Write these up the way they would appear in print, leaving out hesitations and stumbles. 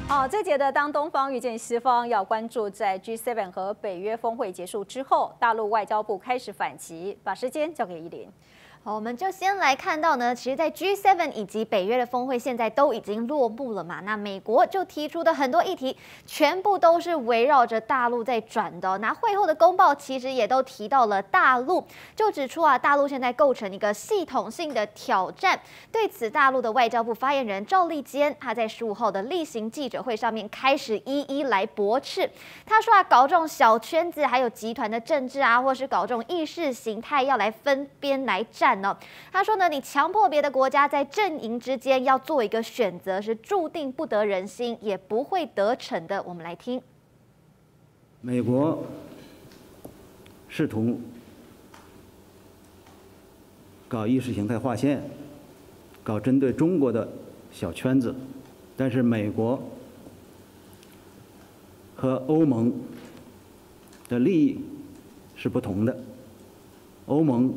好，这节的当东方遇见西方，要关注在 G7 和北约峰会结束之后，大陆外交部开始反击。把时间交给依林。 好，我们就先来看到呢，其实，在 G7 以及北约的峰会现在都已经落幕了嘛。那美国就提出的很多议题，全部都是围绕着大陆在转的。那会后的公报其实也都提到了大陆，就指出大陆现在构成一个系统性的挑战。对此，大陆的外交部发言人赵立坚，他在15号的例行记者会上面开始一一来驳斥。他说搞这种小圈子，还有集团的政治或是搞这种意识形态，要来分边来战。他说呢，你强迫别的国家在阵营之间要做一个选择，是注定不得人心，也不会得逞的。我们来听， 美国试图搞意识形态划线，搞针对中国的小圈子，但是美国和欧盟的利益是不同的，欧盟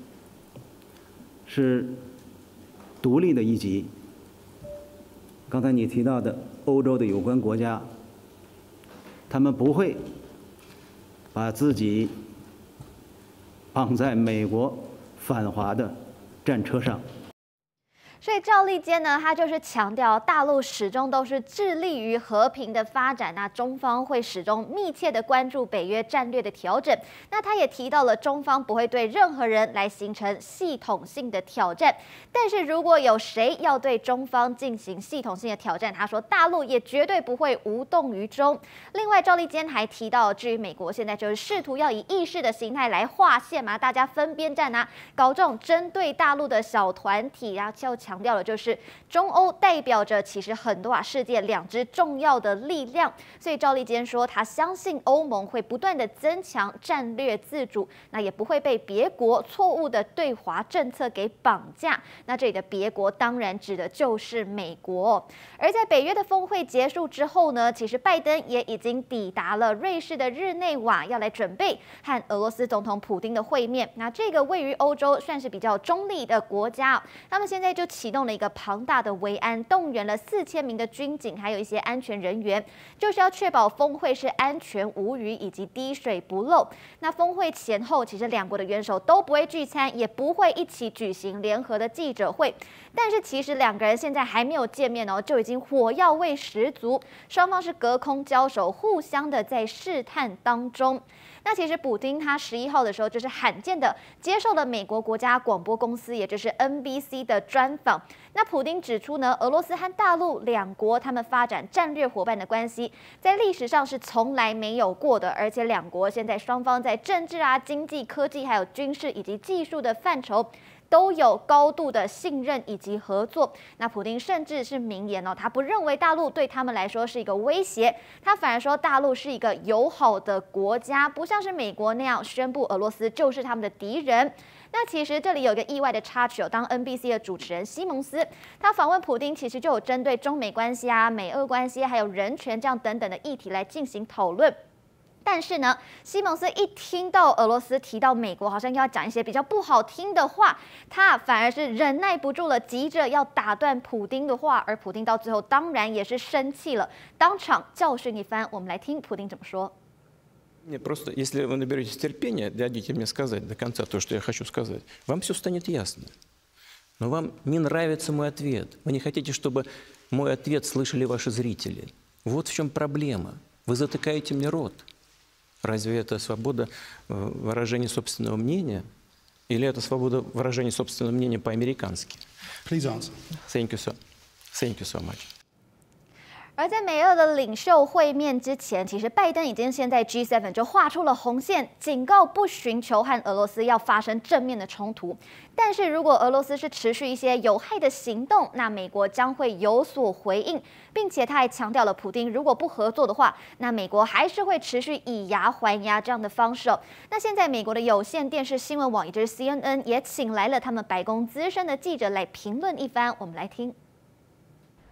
是独立的一极。刚才你提到的欧洲的有关国家，他们不会把自己绑在美国反华的战车上。 所以赵立坚呢，他就是强调，大陆始终都是致力于和平的发展，那中方会始终密切的关注北约战略的调整。那他也提到了，中方不会对任何人来形成系统性的挑战，但是如果有谁要对中方进行系统性的挑战，他说大陆也绝对不会无动于衷。另外，赵立坚还提到，至于美国现在就是试图要以意识的形态来划线嘛，大家分边站搞这种针对大陆的小团体就强调了，就是中欧代表着其实很多世界两支重要的力量，所以赵立坚说，他相信欧盟会不断的增强战略自主，那也不会被别国错误的对华政策给绑架。那这里的别国当然指的就是美国。而在北约的峰会结束之后呢，其实拜登也已经抵达了瑞士的日内瓦，要来准备和俄罗斯总统普丁的会面。那这个位于欧洲算是比较中立的国家，他们现在就启动了一个庞大的维安，动员了4000名的军警，还有一些安全人员，就是要确保峰会是安全无虞以及滴水不漏。那峰会前后，其实两国的元首都不会聚餐，也不会一起举行联合的记者会。但是其实两个人现在还没有见面就已经火药味十足，双方是隔空交手，互相的在试探当中。那其实普丁他11号的时候就是罕见的接受了美国国家广播公司，也就是 NBC 的专访。那普丁指出呢，俄罗斯和大陆两国他们发展战略伙伴的关系，在历史上是从来没有过的，而且两国现在双方在政治经济、科技还有军事以及技术的范畴都有高度的信任以及合作。那普丁甚至是明言他不认为大陆对他们来说是一个威胁，他反而说大陆是一个友好的国家，不像是美国那样宣布俄罗斯就是他们的敌人。那其实这里有一个意外的插曲当 NBC 的主持人西蒙斯他访问普丁，其实就有针对中美关系美俄关系还有人权这样等等的议题来进行讨论。但是呢，西蒙斯一听到俄罗斯提到美国好像要讲一些比较不好听的话，他反而是忍耐不住了，急着要打断普丁的话，而普丁到最后当然也是生气了，当场教训一番。我们来听普丁怎么说。 Нет, просто если вы наберетесь терпения, дадите мне сказать до конца то, что я хочу сказать, вам все станет ясно. Но вам не нравится мой ответ. Вы не хотите, чтобы мой ответ слышали ваши зрители. Вот в чем проблема. Вы затыкаете мне рот. Разве это свобода выражения собственного мнения? Или это свобода выражения собственного мнения по-американски? Please answer. Thank you so, thank you so much. 而在美俄的领袖会面之前，其实拜登已经先在 G7 就画出了红线，警告不寻求和俄罗斯要发生正面的冲突。但是如果俄罗斯是持续一些有害的行动，那美国将会有所回应，并且他还强调了，普丁如果不合作的话，那美国还是会持续以牙还牙这样的方式。那现在美国的有线电视新闻网，也就是 CNN 也请来了他们白宫资深的记者来评论一番，我们来听。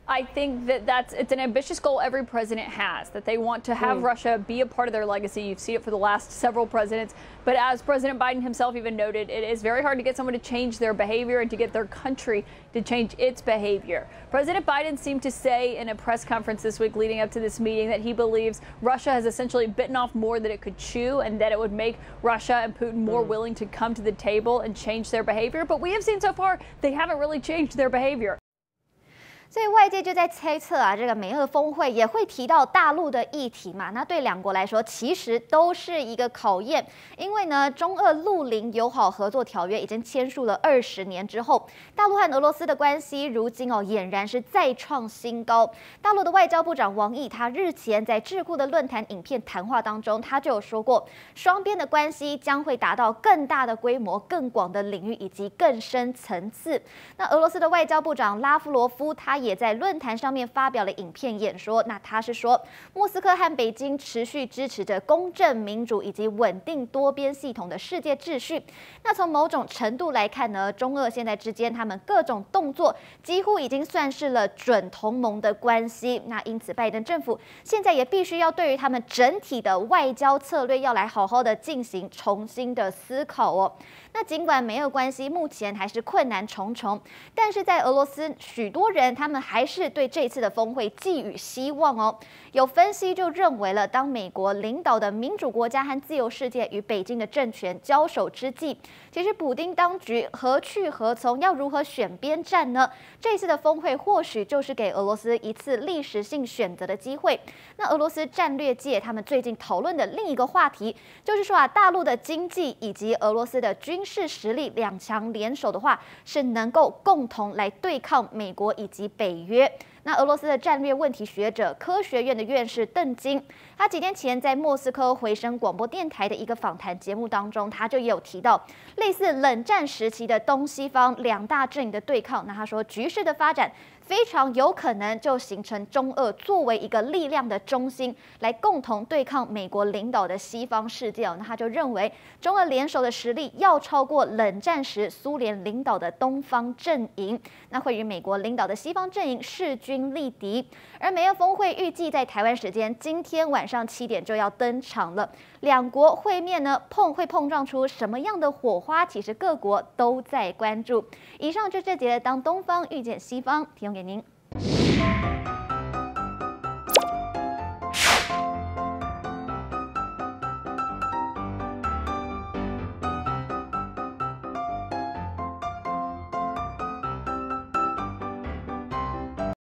I think that it's an ambitious goal every president has, that they want to have Russia be a part of their legacy. You've seen it for the last several presidents. But as President Biden himself even noted, it is very hard to get someone to change their behavior and to get their country to change its behavior. President Biden seemed to say in a press conference this week leading up to this meeting that he believes Russia has essentially bitten off more than it could chew, and that it would make Russia and Putin more willing to come to the table and change their behavior. But we have seen so far they haven't really changed their behavior. 所以外界就在猜测啊，这个美俄峰会也会提到大陆的议题嘛？那对两国来说，其实都是一个考验，因为呢，中俄陆邻友好合作条约已经签署了20年之后，大陆和俄罗斯的关系如今俨然是再创新高。大陆的外交部长王毅，他日前在智库的论坛影片谈话当中，他就有说过，双边的关系将会达到更大的规模、更广的领域以及更深层次。那俄罗斯的外交部长拉夫罗夫，他也在论坛上面发表了影片演说。那他是说，莫斯科和北京持续支持着公正、民主以及稳定多边系统的世界秩序。那从某种程度来看呢，中俄现在之间他们各种动作几乎已经算是了准同盟的关系。那因此，拜登政府现在也必须要对于他们整体的外交策略要来好好的进行重新的思考哦。那尽管美俄关系目前还是困难重重，但是在俄罗斯，许多人他们还是对这次的峰会寄予希望哦。有分析就认为了，当美国领导的民主国家和自由世界与北京的政权交手之际，其实普丁当局何去何从，要如何选边站呢？这次的峰会或许就是给俄罗斯一次历史性选择的机会。那俄罗斯战略界他们最近讨论的另一个话题，就是说啊，大陆的经济以及俄罗斯的军事实力两强联手的话，是能够共同来对抗美国以及北约。那俄罗斯的战略问题学者科学院的院士邓金，他几天前在莫斯科回声广播电台的一个访谈节目当中，他就也有提到类似冷战时期的东西方两大阵营的对抗。那他说，局势的发展非常有可能就形成中俄作为一个力量的中心，来共同对抗美国领导的西方世界。那他就认为，中俄联手的实力要超过冷战时苏联领导的东方阵营，那会与美国领导的西方阵营势均力敌。而美俄峰会预计在台湾时间今天晚上7点就要登场了，两国会面呢会碰撞出什么样的火花？其实各国都在关注。以上就这节的当东方遇见西方，提供给您。